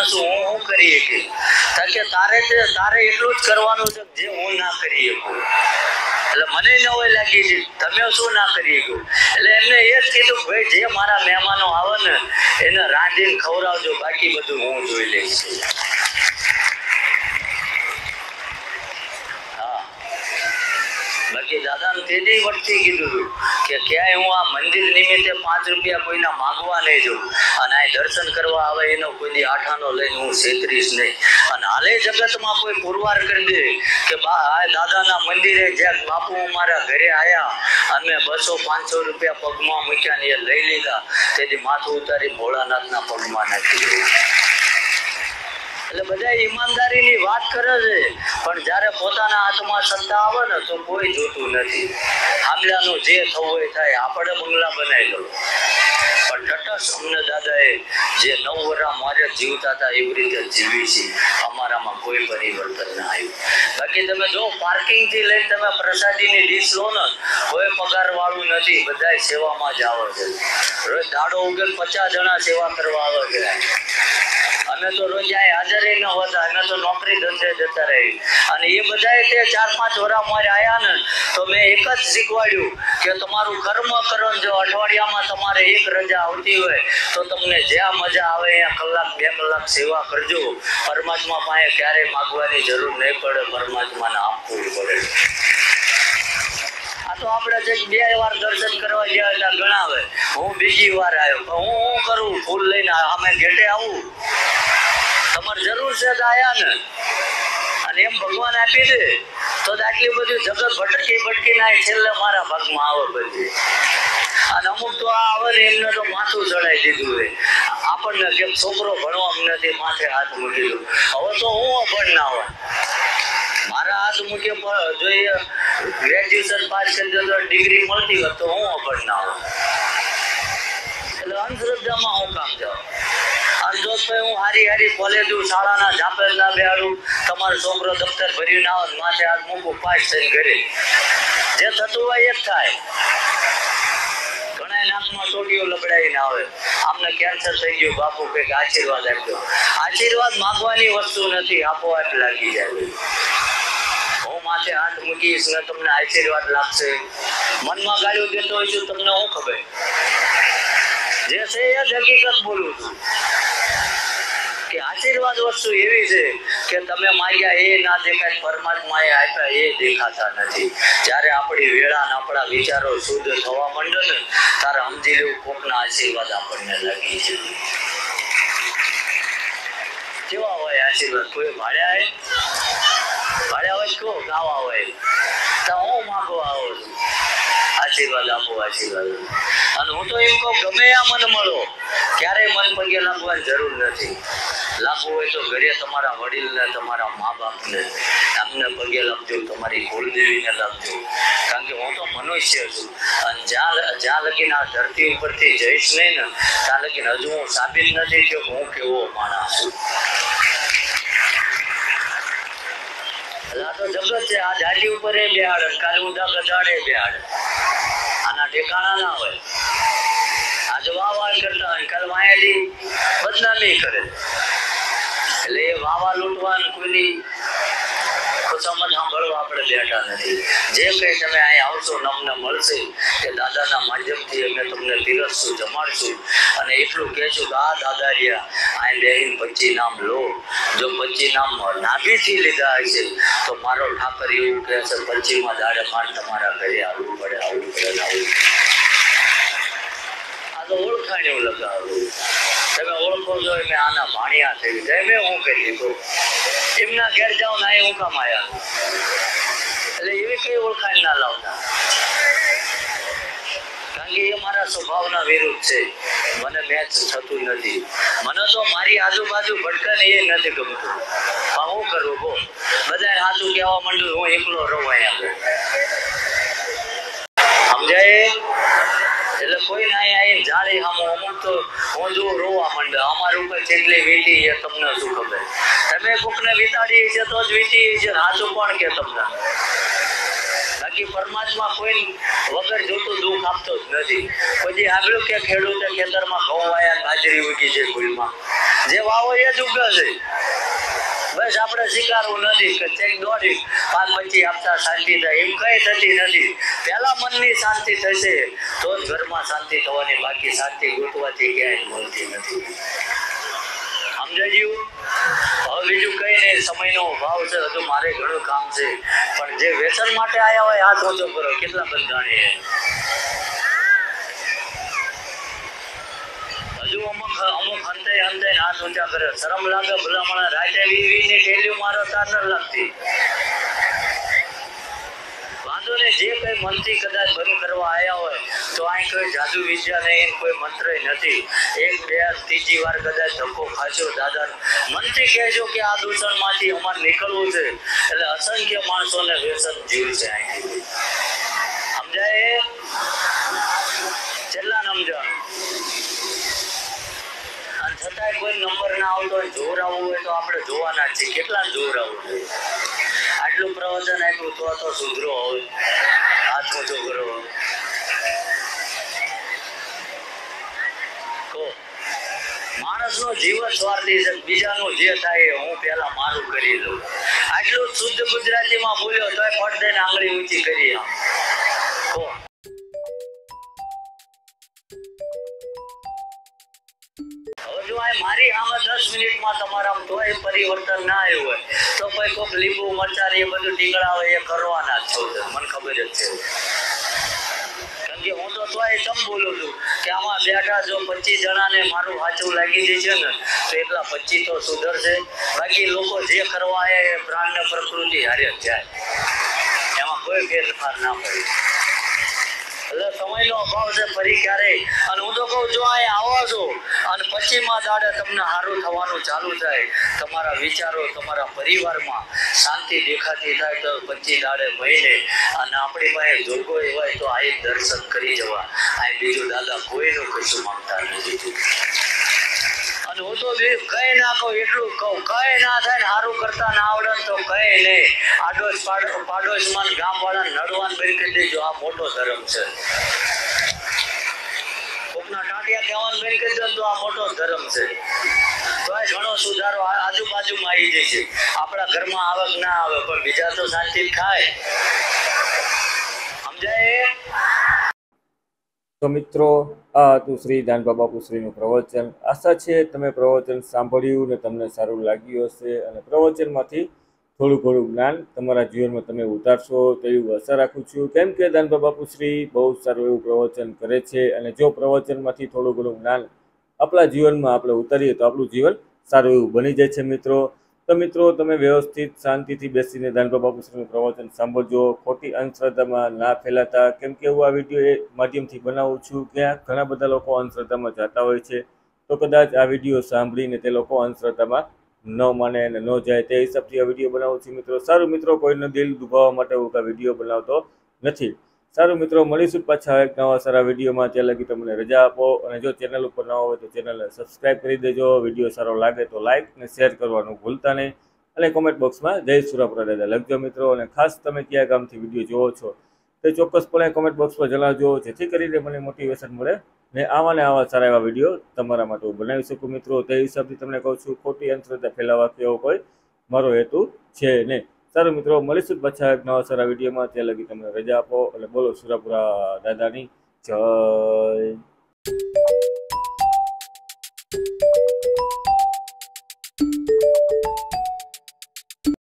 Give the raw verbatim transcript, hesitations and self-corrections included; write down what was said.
છું, હું હું કરી શકી? કે તારે તારે એટલું જ કરવાનું છે જે હું ના કરી શકું. એટલે મને ન હોય લાગી છે તમે શું ના કરી ગયું. એટલે એમને એ જ કીધું ભાઈ જે મારા મહેમાનો આવે ને એને રાંધીને ખવડાવજો, બાકી બધું હું જોઈ લઈશ. હા, બાકી દાદાને તેથી વટથી કીધું કે ક્યાંય હું આ મંદિર નિમિત્તે પાંચ રૂપિયા કોઈના માંગવા નહીં જઉં, અને આ દર્શન કરવા આવે એનો કોઈ આઠાનો લઈને હું છેતરીશ નહીં. અને હાલે જગતમાં કોઈ પુરવાર કરી દે કે બા આ દાદાના મંદિરે જ્યાં બાપુ અમારા ઘરે આવ્યા અમે બસો પાંચસો રૂપિયા પગમાં મૂક્યા ને એ લઈ લીધા, તેથી માથું ઉતારી ભોળાનાથના પગમાં નાખી દીધું. એટલે બધા ઈમાનદારીની વાત કરે છે, પણ જ્યારે પોતાના હાથમાં સત્તા આવે ને તો કોઈ જોતું નથી. હામલાનું જે થવું હોય થાય, આપણે બંગલા બનાવી લો, પણ તટસ્થ અમને દાદાએ જે નવ વર્ષ મારે જીવતા હતા એવી રીતે જીવી છે. અમારામાં કોઈ પરિવર્તન ના આવ્યું. બાકી તમે જો પાર્કિંગ થી લઈને તમે પ્રસાદીની ડીશ લો ને, કોઈ પગાર વાળું નથી, બધા સેવામાં જ આવે છે. રોજ દાડો ઉગેલ પચાસ જણા સેવા કરવા આવે છે. અમે તો રોજ આ હાજર ન હોતા, અમે તો નોકરી ધંધે જતા રહી. અને એ બધા તે ચાર પાંચ વર્ષ મારે આવ્યા ને તો મેં એક જ શીખવાડ્યું કે તમારું કર્મ કરો. જો અઠવાડિયામાં તમારે એક રજા આવતી હોય તો તમને જ્યાં મજા આવે ત્યાં કલાક બે કલાક સેવા કરજો. પરમાત્મા પાસે ક્યારેય માગવાની જરૂર નહીં પડે, પરમાત્માને આપવું પડે. આ તો આપણે જે બે વાર દર્શન કરવા ગયા હતા ગણાવે, હું બીજી વાર આવ્યો, હું હું કરું ફૂલ લઈને અમે ઘેટે આવું? તમારે જરૂર છે તો આયા ને, અને એમ ભગવાન આપી દે તો આટલી બધી જગત ભટકી ભટકી ના છેલ્લે મારા ભાગમાં આવે બધી. અને અમુક તો આ આવે ને એમને તો માથું ચડાવી દીધું હોય. આપણને કેમ છોકરો ભણવા નથી માથે હાથ મૂકી દઉં. હવે તો હું અભણ ના હોય, મારા હાથ મૂકે જોઈએ ગ્રેજ્યુએશન પાસ કરી દો ડિગ્રી મળતી હોત તો હું અભણ ના હોય. એટલે અંધશ્રદ્ધામાં હું કામ જાઉં. અંધોષભાઈ હું હારી હારી કોલેજો શાળાના ઝાપેલ ના બેહાડું, તમારો છોકરો દફતર ભર્યું ના આવે માથે હાથ મૂકું પાસ થઈને ઘરે. જે થતું હોય એ જ થાય. ઘણા નાકમાં ટોટીઓ લબડાવીને આવે, આમને કેન્સર થઈ ગયું બાપુ કંઈક આશીર્વાદ આપજો. આશીર્વાદ માંગવાની વસ્તુ નથી, આપોઆપ લાગી જાય. હું માથે હાથ મૂકીશ ને તમને આશીર્વાદ લાગશે. મનમાં ગાળ્યો દેતો હોય છું તમને શું ખબર? જે છે એ જ હકીકત બોલું છું કે આશીર્વાદ વસ્તુ એવી છે કે તમે માગ્યા એ ના દેખાય, પરમાત્માએ આપ્યા એ દેખાતા નથી. જ્યારે આપણી વેળા ને આપણા વિચારો શુદ્ધ થવા માંડે ને ત્યારે સમજી લેવું કોકના આશીર્વાદ આપણને લાગી છે. કેવા હોય આશીર્વાદ? કોઈ ભાડ્યા હોય ભાડ્યા હોય કહો ગાવા હોય તો હું માગવા આવો છું આશીર્વાદ આપો, આશીર્વાદ. અને હું તો એમ કહું ગમે આ મન મળો, ક્યારેય મન પગે લાગવાની જરૂર નથી. લાગવું હોય તો ઘરે તમારા વડીલને, તમારા મા બાપને એમને પગે લાગજો, તમારી કુળદેવીને લાગજો. કારણ કે હું તો મનુષ્ય છું, અને જ્યાં જ્યાં લગીને આ ધરતી ઉપરથી જઈશ નહીં ને ત્યાં લગીને હજુ હું સાબિત નથી કે હું કેવો માણસ છું. આ તો જગત છે. આ જાતિ ઉપર એ બેહાડે, કાલે ઉદા ગજાડે બેહાડે. આના ઠેકાણા ના હોય. આજ વાવા કરતા હોય, કાલે વાયેલી બદનામી કરે. એટલે એ વાવા લૂંટવા કોઈની ખુશામત સાંભળવા આપણે બેઠા નથી. જે કંઈ તમે અહીં આવશો ને અમને મળશે કે દાદાના માધ્યમથી અમે તમને પીરસશું, જમાડશું. અને એટલું કહેશું કે આ દાદા રહ્યા અહીં બેહીને પચી નામ લો. જો પચી નામ નાભીથી લીધા હશે તો મારો ઠાકર એવું કહે છે પચીમાં દાડે માર તમારા ઘરે આવવું પડે, આવવું પડે, આવવું. આ તો ઓળખાણ એવું લગાવું. તમે ઓળખો છો મેં આના ભાણિયા થઈ ગયા, મેં હું કરી દીધું. એમના ઘેર જાઓ ને અહીં હું કામ આવ્યા. એટલે એવી કઈ ઓળખાણ ના લાવતા, કારણ કે એ મારા સ્વભાવના વિરુદ્ધ છે. મને મેચ થતું નથી. મને તો મારી આજુબાજુ ભટકે ને એ નથી ગમતું. પણ હું કરું બો બધા સાચું કહેવા માંડ્યું, હું એકલો રહું અહીંયા. સમજાય? એટલે કોઈ ના અહીંયા જાળી સામો અમુક તો હું જો રોવા માંડે. અમારું ઉપર જેટલી વીટી છે તમને શું ખબર? તમે કોકને વિતાડી છે તો જ વીટી છે, સાચું કોણ કે તમને? બાકી પરમાત્મા કોઈ વગર જોતું દુઃખ આપતો જ નથી. પછી આગળ કે ખેડૂતે ખેતરમાં ઘઉં વાયા બાજરી ઉગી છે ભૂલમાં, જે વાવો એ જ ઉગે છે. બસ આપણે સ્વીકારવું નથી કે ચેક દોડી પાંચ પચી આપતા શાંતિ થાય, એમ કઈ થતી નથી. પેલા મનની શાંતિ થશે તો જ ઘરમાં શાંતિ થવાની, બાકી શાંતિ ગોતવાથી ક્યાંય મળતી નથી. સમજાયું? હવે બીજું કઈ નહીં, સમયનો અભાવ છે, હજુ મારે ઘણું કામ છે. પણ જે વ્યસન માટે આયા હોય હાથ ઊંચો કરો, કેટલા બંધાણી હજુ અમુક અમુક હંતે હંતે હાથ ઊંચા કરે. શરમ લાગે ભલા મને રાતે વીવી ની ટેલીઓ મારો તાર ન લાગતી. વાંધો ને જે કઈ મનથી કદાચ બંધ કરવા આયા હોય તો આ કોઈ જાદુ વિદ્યા નહીં, કોઈ મંત્ર નથી. એક બે ત્રીજી વાર કદાચ ધક્કો ખાશો દાદા, મનથી કહેજો કે આ દૂષણ માંથી અમારે નીકળવું છે, એટલે અસંખ્ય માણસોને વ્યસન જીવ છે. અહીંથી સમજાય? કેટલા સમજાણ? અને છતાંય કોઈ નંબર ના આવતો હોય, જોર આવવું હોય તો આપણે જોવાના જ છીએ. કેટલા જોર આવવું જોઈએ? આટલું પ્રવચન આપ્યું તો તો સુધરો હોય, હાથ ઊંચો કરો. માણસનો જીવન સ્વાર્થી છે, બીજાનું જે થાય હું પેલા મારું કરી લઉં. આટલું શુદ્ધ ગુજરાતીમાં બોલ્યો તો ફટ દઈને આંગળી ઊંચી કરી. હવે જો આ મારી સામે દસ મિનિટમાં તમારા તોય પરિવર્તન ના આવ્યું હોય તો કોઈ કોઈક લીંબુ મરચાં એ બધું ટીંગડા હોય એ કરવાના જ છો, મને ખબર જ છે. કે હું તો તોય તમ બોલું છું કે આમાં બેઠા જો પચીસ જણાને મારું સાચું લાગી જશે ને તો એટલા પચીસ તો સુધરશે. બાકી લોકો જે કરવા આવે એ પ્રાણ ને પ્રકૃતિ હારે જ જાય, એમાં કોઈ ફેરફાર ના પડે. એટલે સમયનો અભાવ છે ફરી ક્યારે. અને હું તો કહું જો અહીં આવો છો અને પછીમાં દાડે તમને સારું થવાનું ચાલુ થાય, તમારા વિચારો તમારા પરિવારમાં શાંતિ દેખાતી થાય તો પચી દાડે મહિને અને આપણી પાસે જોગો હોય તો આ દર્શન કરી જવા. આ બીજું દાદા કોઈનું કશું માંગતા નથી. અને હું તો કઈ ના કહું એટલું કહું, કઈ ના થાય ને સારું કરતા ના આવડે તો કઈ નહીં. આડોશ પાડોશમાં ગામ વાળા નડવાન બંધ કરી દેજો, આ મોટો ધર્મ છે. કોકના ટાંટિયા કહેવાનું બંધ કરી દો તો આ મોટો ધર્મ છે. તો ઘણો સુધારો આજુબાજુમાં આવી જશે. આપણા ઘરમાં આવક ના આવે પણ બીજા તો શાંતિ ખાય. સમજાય? તો મિત્રો, આ હતું શ્રી દાનબા બાપુશ્રીનું પ્રવચન. આશા છે તમે પ્રવચન સાંભળ્યું ને તમને સારું લાગ્યું હશે અને પ્રવચનમાંથી થોડું ઘણું જ્ઞાન તમારા જીવનમાં તમે ઉતારશો તેવી આશા રાખું છું. કેમ કે દાનબા બાપુશ્રી બહુ સારું એવું પ્રવચન કરે છે અને જો પ્રવચનમાંથી થોડું ઘણું જ્ઞાન આપણા જીવનમાં આપણે ઉતારીએ તો આપણું જીવન સારું એવું બની જાય છે મિત્રો. તો મિત્રો, તમે વ્યવસ્થિત શાંતિથી બેસીને દાનબા બાપુશ્રીનું પ્રવચન સાંભળજો. ખોટી અંધશ્રદ્ધામાં ના ફેલાતા, કેમ કે હું આ વિડીયો એ માધ્યમથી બનાવું છું કે ઘણા બધા લોકો અંધશ્રદ્ધામાં જતા હોય છે. તો કદાચ આ વિડીયો સાંભળીને તે લોકો અંધશ્રદ્ધામાં ન માને અને ન જાય તે હિસાબથી આ વિડીયો બનાવું છું મિત્રો. સારું મિત્રો, કોઈનું દિલ દુભાવવા માટે હું આ વિડીયો બનાવતો નથી. સારું મિત્રો, મળીશું પાછા એક નવા સારા વિડીયોમાં. ત્યાં લગી તમને રજા આપો અને જો ચેનલ ઉપર ન હોય તો ચેનલને સબસ્ક્રાઈબ કરી દેજો. વિડીયો સારો લાગે તો લાઇક અને શેર કરવાનું ભૂલતા નહીં અને કોમેન્ટ બોક્સમાં જય સુરાપુરા દાદા લખજો મિત્રો. અને ખાસ તમે કયા ગામથી વિડીયો જોવો છો તે ચોક્કસપણે કોમેન્ટ બોક્સમાં જણાવજો, જેથી કરીને મને મોટિવેશન મળે ને આવા ને આવા સારા એવા વિડીયો તમારા માટે હું બનાવી શકું મિત્રો. તે હિસાબથી તમને કહું છું, ખોટી અંધશ્રદ્ધા ફેલાવા કે એવો કોઈ મારો હેતુ છે નહીં. સારું મિત્રો, મળીશું પાછા એક નવા સારા વિડીયોમાં. ત્યાં લગી તમને રજા આપો અને બોલો સુરાપુરા દાદાની જય.